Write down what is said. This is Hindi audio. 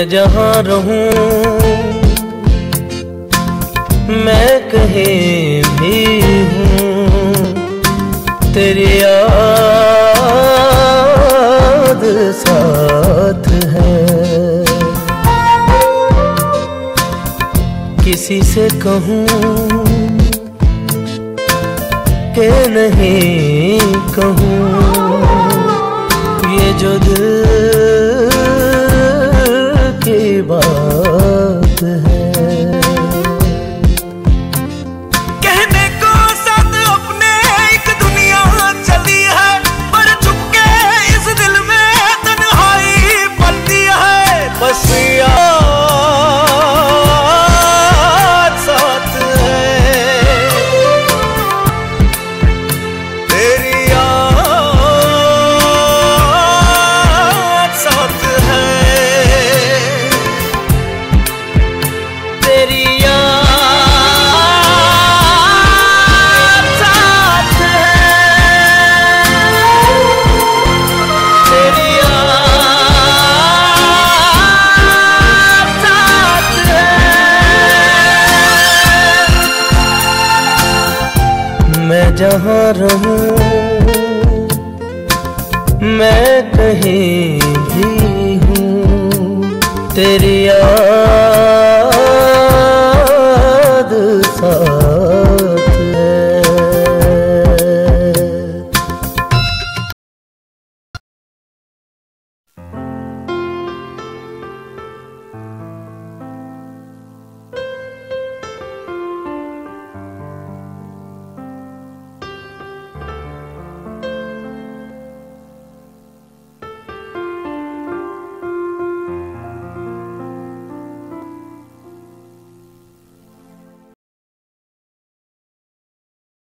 मैं जहाँ रहूं, मैं कहीं भी हूँ, तेरी याद साथ है। किसी से कहूँ कि नहीं कहूँ, ये जो दिल की बात है। कहने को साथ अपने एक दुनिया चली है, पर चुपके इस दिल में तन्हाई पलती है। बस याद साथ है, तेरी याद साथ है, तेरी याद साथ है, तेरी याद साथ है। मैं जहाँ रहूं, मैं कहीं भी हूँ, तेरी